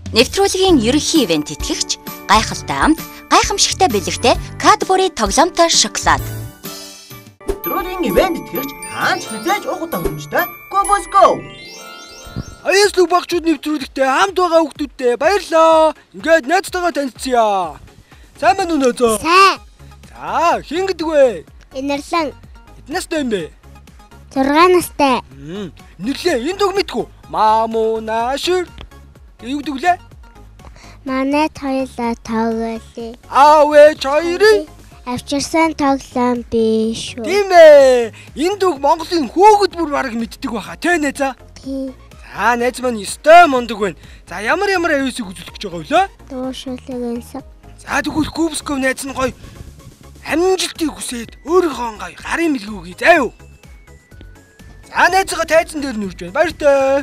Нэвтрүүлгийн ерөнхий ивент итгэгч гайхалтай амт, гайхамшигтай бэлэгтэй Cadbury тоглоомтой шоколад. Нэвтрүүлгийн ивент итгэгч хаач хизээж ухаан хэмжтэй Go Boys Go. Аяслаг багчууд нэвтрүүлэгтээ хамт байгаа хүүхдүүдтэй баярлаа. Ингээд найзтайгаа танилцъя. Сайн байна уу нөөцөө? Сайн. За, хин гэдэг вэ? Инэрлэн. Эднээс настай юм бэ? 6 настай. Нэрлээ, энэ дог мэдгүй. Маму наашир. Юу гэдэг лээ? Манай хоёулаа тоглоё. Аав ээж хоёрын Авчирсан тоглоом биш үү? тийм ээ. Энэ дог Монголын хөөгд бүр бараг мэддэг баха. Тэ найзаа? Тийм. За, найз маань өстой мондөг байна. За, ямар аюусыг үзүүлэх гэж байгаа вэ лээ? Дуушуулаг энсэг. За, тэгвэл Кубсков найз нь гоё амжилтыг хүсээд өөрийнхөө гоё гарын мэлгүүгээ заа юу. За, найзгаа тайзан дээр нүрж байна. Баяр таа.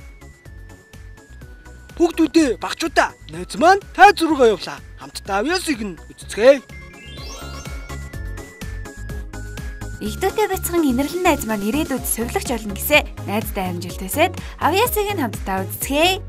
Хүүхдүүдээ, багчуудаа, найз маань тайз руугаа явлаа. Хамтдаа аюусыг нь үзцгээе. Игдүүтэй бяцхан инэрлэн найз маань ирээдүйд сувилагч болно гэсэ найзтай амжилт хүсээд авьяасыг нь хамтдаа үзцгээе.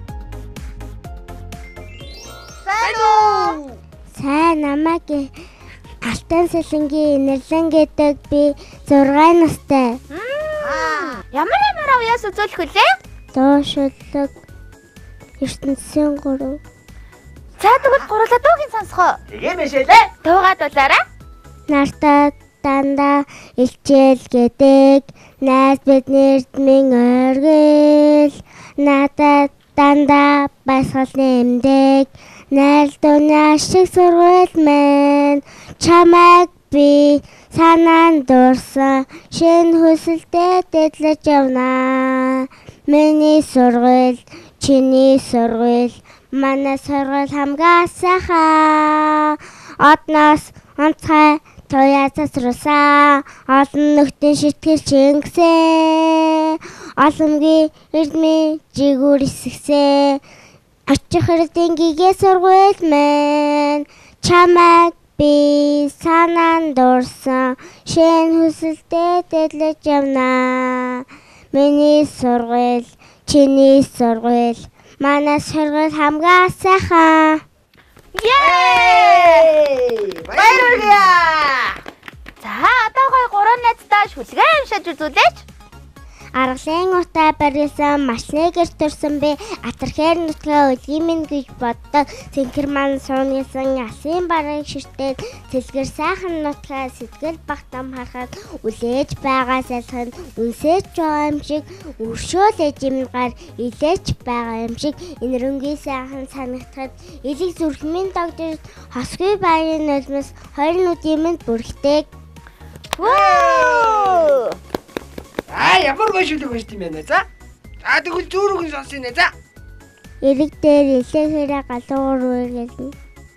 Сайн уу? Сайн намайг Алтан Сэлэнгийн инэрлэн гэдэг би 6 настай. Ямар авьяас үзүүлэх вүлээ? Дуушуулаг ертөнцийн 3. За тэгвэл гурлаа дуугийн сонсгоо. Тэгээ мэшээлээ. Дуугаад болоорой. Нартаа дандаа илчээл гэдэг найз биднэрт минь оргил надад дандаа баясгал нэмдэг найз дуна шиг сургууль маань чамайг би санаанд дурсан шинэ хүсэлтэд дэдлэж явна миний сургууль чиний сургууль манай сургууль хамгаа сайхан одноос онцгой Тоя засрусаа олон нөхдийн шитгэл чингсээ олонгийн эрдмийн жигүүр эсгсээ очих хэрдийн гигээ сургууль маань чамайг би санаанд дурсан шинэ хүсэлтэд дэдлэж явна миний сургууль чиний сургууль манай сургууль хамгаа сайхан. Yay! Баярлалаа. За, одоо гой 3 найзтай шүлгээ уншиж үзүүлээч. Аргалын утаа барилсан машины гэрт төрсөн би атархээр нутгаа өлгийн минь гэж боддог. Цэнхэр маань суунсан алсын барыг ширтээд цэлгэр сайхан нутгаа сэтгэл багтам харахад үлээж байгаа салхинд үнсэж байгаа юм шиг өршөөлөж юмгаар илээж байгаа юм шиг энэрэнгийн сайхан санагдахад элэг зүрхмийн догдорт хосгүй баярын нулимс хоёр нүдийн минь бүрхдэг. Вау! Ямар гоё шүлэг байж тийм байна за. За, тэгвэл зөөрөгийн сонсъё нэ за. Элэг дээр илээхээрээ галуур үргэлнэ.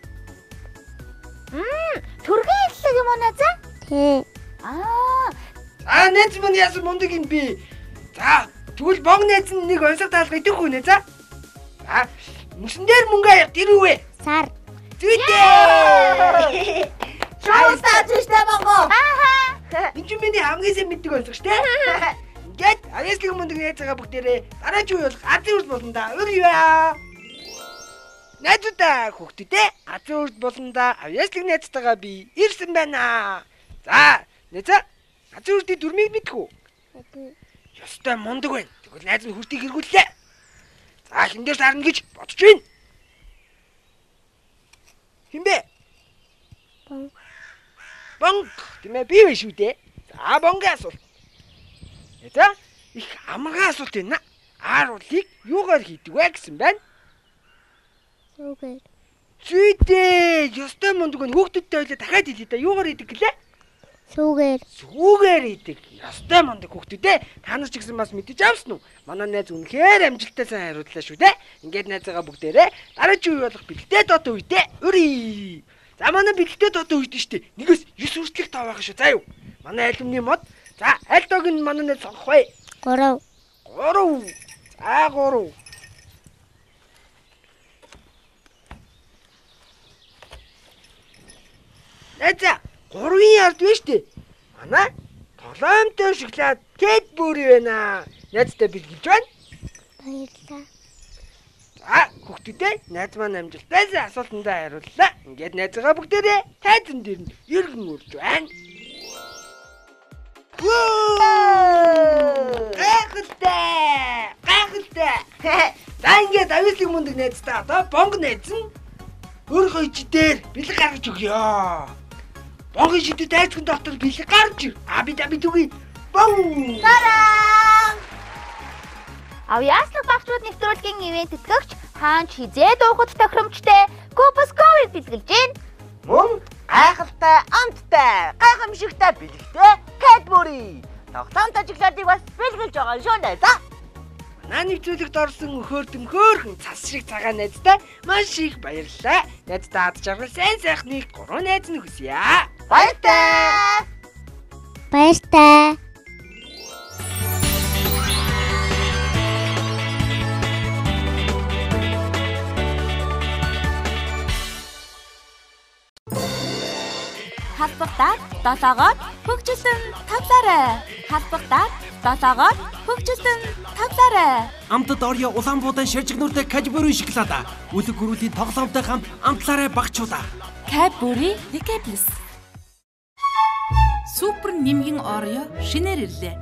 Төргийн хэллэг юм уу нэ за? Тэ. За, найз маань яасан мундаг юм би. За, тэгвэл бог найз нь нэг онцгой таалга идэх үү нэ за. За, мөсөн дээр мөнгө аяг тэр юу вэ? Сар. Зүйтэй. Шоустаа зүштэй богоо. Энд чинь миний хамгийн сайн мэддэг онцгой шүү дээ. Ингээд аяслаг мундаг найзгаа бүгдээрээ дараагийн үе болох азын үрд болно да. Өрьё. Найзуудаа хүүхдүүдээ азын үрд болно да. Аяслаг найзтайгаа би ирсэн байна. За, найзаа азын үрдийн дүрмийг мэдэх үү? Ёстой мундаг байна. Тэгвэл найз нь хүртийг эргүүллээ. За, хиндээс харна гэж бодож байна. Хинбэ? Бонг. Тэмээ би вэ шүү дээ. За, бонгийн асуулт. За, их амархан асуулт байна. Ааруулыг юугаар хийдэг вэ гэсэн байна? Сүүгээр. Зүйтэй. Ёстой мундаг нь хүүхдүүдтэй ойлоо дахиад хэлээ да. Юугаар хийдэг гэлээ? Сүүгээр. Сүүгээр хийдэг. Ёстой мундаг хүүхдүүдээ. Та нар ч гэсэн бас мэдэж авсан уу? Манай найз үнэхээр амжилттай сайн хариуллаа шүү дээ. Ингээд найзаагаа бүгдээрээ дараагийн үе болох бэлтээ дот үедээ өрий. За, манай бэлтээ дот үед штэ. Нэгээс 9 хүртэлх тав байх шүү. За юу. Манай алюмны мод. За, аль дог нь манай найз сонгох вэ? 3. 3. За, 3. Найзаа 3-ын ярд вэ штэ. Манай тоглоомтой шоколад Cadbury байна. Найзтай бэлгэлж байна. Баярлалаа. За хүүхдүүдээ найз маань амжилттай асуултандаа хариуллаа. Ингээд найзгаа бүгдээрээ тайзан дээр нь эргэн урж байна. Гайхалтай. За ингээд авислаг мундаг найзтай одоо бонг найз нь өөрөө ичдээр бэлэг гаргаж өгье. Бонгийн шидэд тайзхан доктор бэлэг гарч ир. Би түгий. Бон! Тараа! Авьяаслаг багцууд нэвтрүүлгийн ивент тэтгэгч хаан хизээ дуухад тохиромжтой Кубосковыг бэлгэлж байна. Мөн гайхалтай, амттай, гайхамшигтай бэлэгтэй Cadbury. Тогтоомт ажиглалыг бас бэлгэлж байгаа шүү дээ. За. Манай нэвтрүүлэгт орсон хөөрхөн цас шиг цагаан найзтай маш их баярлалаа. Найзтай ад жаргал сайн сайхныг 3 найз нь хүсье. Баяртай. Баяртай. Халбагтаад 7-оор хөгжилтөн тавлаарай. Халбагтаад 7-оор хөгжилтөн тавлаарай. Амтд орё Улаанбуудын ширжигнүүртэй Cadbury шоколада. Үлэг гөрүүлийн тоглоомтой хамт амтлаарай багчуудаа. Cadbury Plus. Супер нимгэн орё шинээр ирлээ.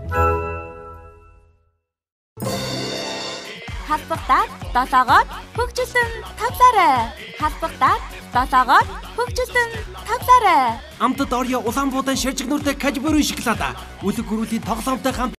Халбагтаад 7-оор хөгжилтөн тавлаарай. Халбагтаад 7-оор хөгжилтөн тавлаарай. Амтд орё Улаанбуудын ширжигнүүртэй Cadbury шоколада. Үлэг гөрүүлийн тоглоомтой хамт